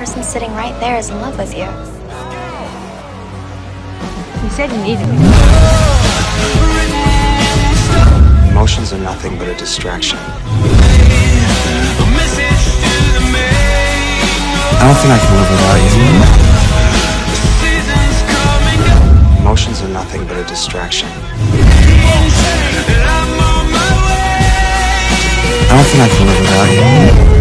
person sitting right there is in love with you. You said you needed me. Emotions are nothing but a distraction. I don't think I can live without you. Emotions are nothing but a distraction. I don't think I can live without you.